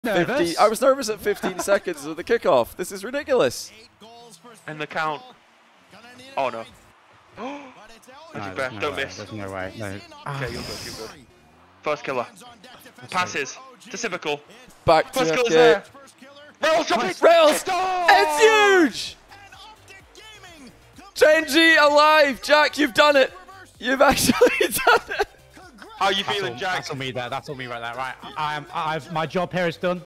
nervous. I was nervous at 15 seconds of the kickoff. This is ridiculous. And the count. Oh no. Don't miss. There's no way. No. Okay, you're good. You're good. First killer. Passes to Civical. Back to First killer's FK. there. Rails, jump it. Rails! It's huge! Chenji alive! Jack, you've done it! You've actually done it! How are you feeling, Jack? That's on me there. That's on me right there. Right. My job here is done.